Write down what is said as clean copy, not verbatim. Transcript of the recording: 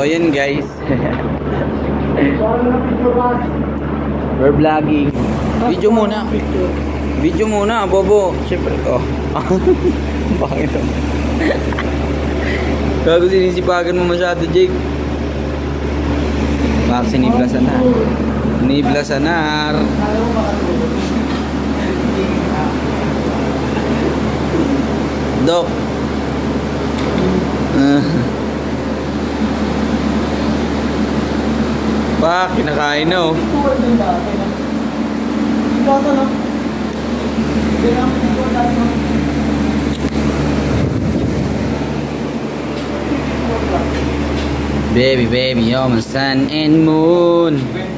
yun guys. We're vlogging. Video muna. Video muna, bobo. Siyempre. Oh. Bakit? Gago, sinisipagan mo masyado, Jake. Max, siniblasanar. Niblasanar. Dok. Pak, kinakain na oh. Baby, baby, you're my sun and moon.